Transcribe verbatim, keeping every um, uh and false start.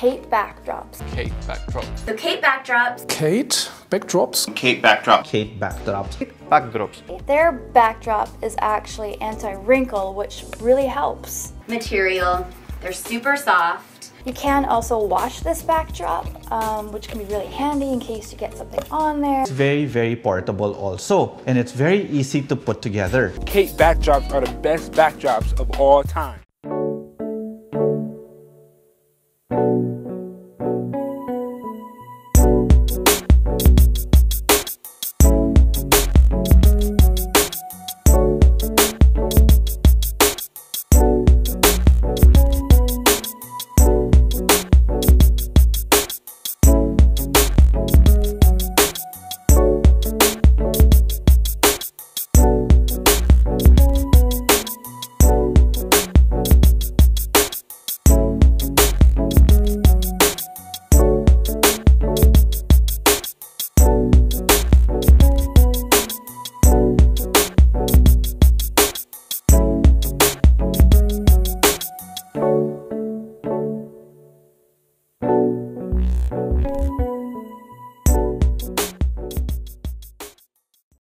Kate backdrops. Kate backdrops. So Kate backdrops. Kate backdrops. Kate backdrop. Kate backdrops. Backdrops. Their backdrop is actually anti-wrinkle, which really helps. Material. They're super soft. You can also wash this backdrop, um, which can be really handy in case you get something on there. It's very, very portable also, and it's very easy to put together. Kate backdrops are the best backdrops of all time. Thank you.